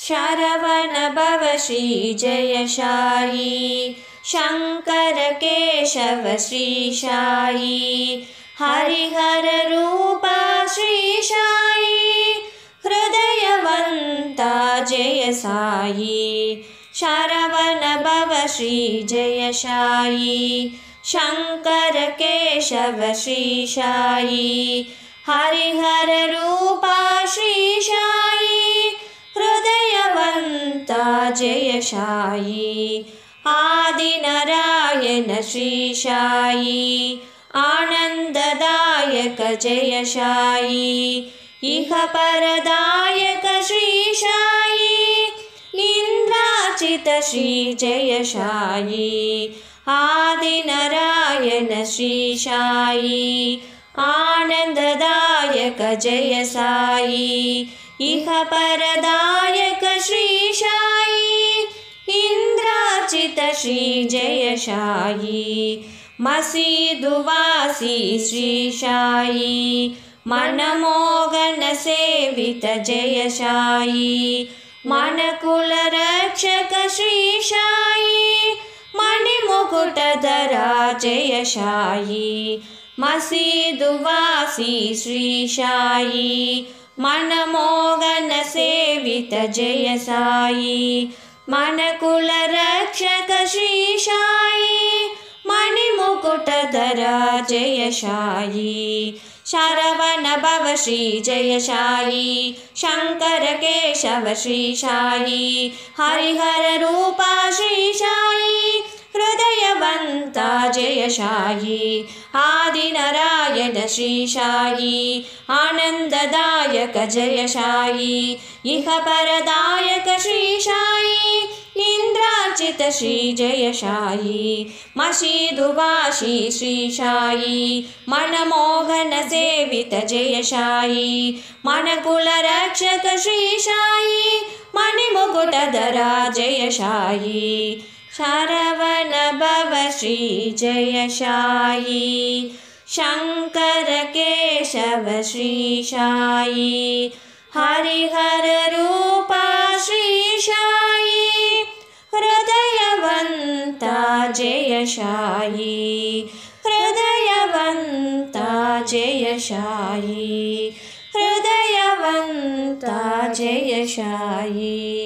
शरवणभव श्री जय साई शंकर केशव श्री साई हरिहर रूपा श्री साई हृदयवंता जय साई शरवणभव श्री जय साई शंकर केशव श्री साई हरिहर रूपा श्री साई हृदयवंता जय साई आदि नारायण श्री साई आनंददायक जय साई इहपरदायक श्री साई इंद्राचित श्री जय साई आदि नारायण श्री साई आनंददायक जय साई इहपरदायक श्री साई इंद्राचित श्री जय साई मसीदुवासी श्री साई मनमोहन सेवित जय साई मनकुल रक्षक श्री साई मणिमुकुटधरा जय साई मसीदुवासी श्री साई मनमोहन सेवित जय साई मनकुल रक्षक श्री साई मणिमुकुटधरा जय साई शरवणभव श्री जय साई शंकर केशव श्री साई हरिहर रूपा श्री साई हृदयवंता जय साई आदि नारायण श्री साई आनंददायक जय साई इहपरदायक श्री साई इंद्राचित श्री जय साई मसीदुवासी श्री साई मनमोहन सेवित जय साई मनकुल रक्षक श्री साई मणिमुकुटधरा जय साई शरवणभव श्री जय साई शंकर केशव श्री साई हरिहर रूपा श्री साई हृदयवंता जय साई हृदयवंता जय साई हृदयवंता जय साई।